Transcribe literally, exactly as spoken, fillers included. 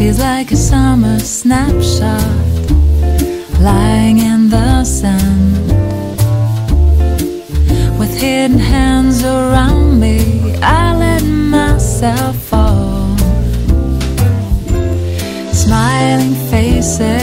He's like a summer snapshot lying in the sand, with hidden hands around me. I let myself fall. Smiling faces